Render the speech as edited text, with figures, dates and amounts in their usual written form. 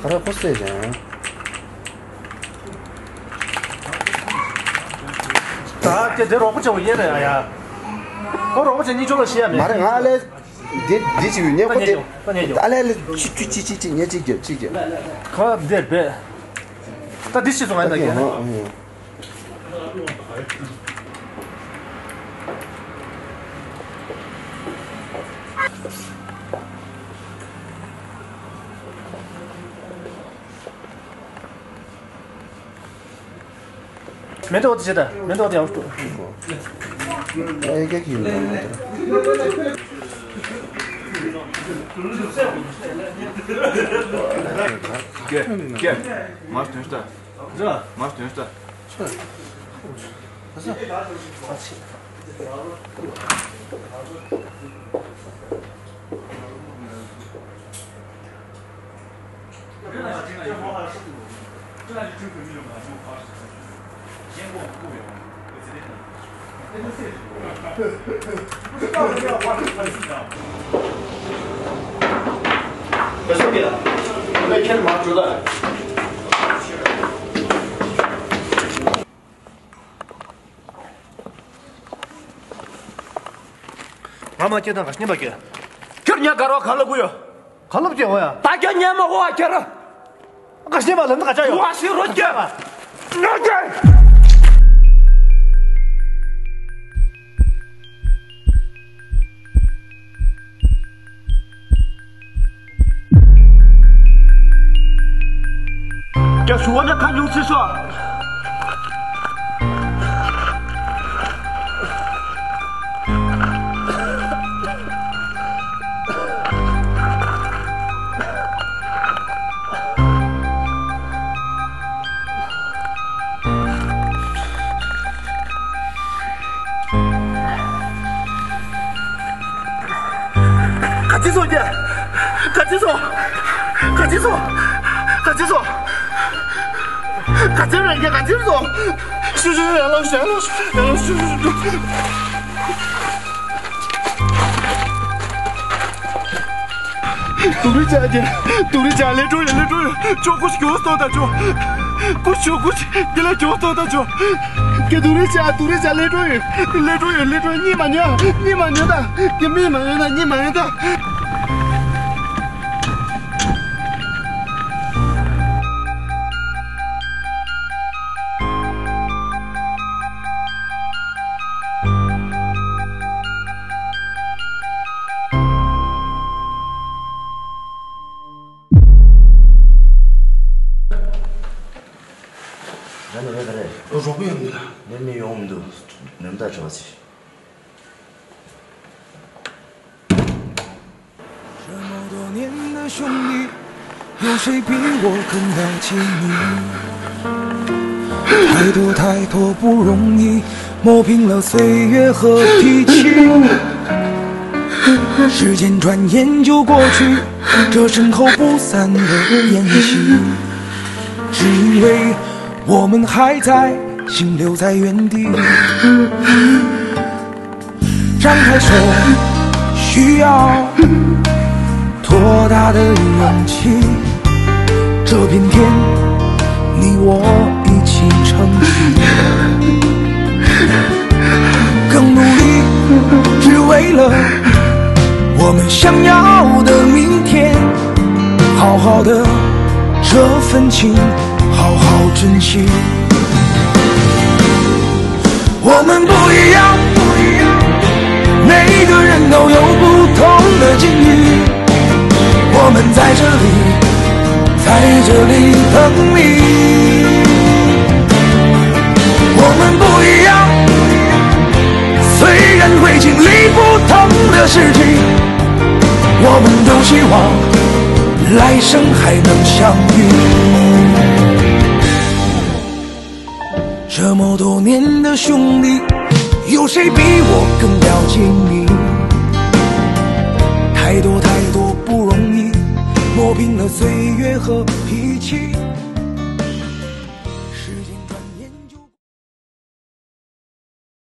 그래 보스야지. 다这萝卜就也的呀，我萝卜就你做了些没？ 말은 알레 디지 위에 거기 알레 찌찌찌찌 찌찌. 그 네. 다 디시 좀 한다 게.没多记得，没多点数。 哎，给给。 Gel. Maç dönüşte. Güzel. Maç dönüşte. Nasıl?别说别的，我在天马知道。妈接的还是你不给？这人家干了看了不有？看了不接我呀？大家你们我接了，我先把人家加油。我先说接吧，那接。 这说着看就是说，赶紧走去，赶紧走，赶紧走，赶紧走。 赶紧人家赶紧走！是杨老师，杨老师，杨老师，都是家里主人，就过去给我扫的就，过去，你来叫扫的就，给都是家来主人，你妈娘的，给没妈娘的，你妈娘的。 나는 왜 그래? 로비입니다. 내내 용도 넘다 좋지. 这么多年的兄弟，有谁比我更了解你？太多不容易，磨平了岁月和脾气。时间转眼就过去，这身后不散的宴席，只因为。 我们还在，心留在原地。张开手，需要多大的勇气？这片天，你我一起撑起。更努力，只为了我们想要的明天。好好的这份情。 好好珍惜，我们不一样，每个人都有不同的境遇。我们在这里等你。我们不一样，虽然会经历不同的事情，我们都希望来生还能相遇。 这么多年的兄弟，有谁比我更了解你？太多不容易，磨平了岁月和脾气。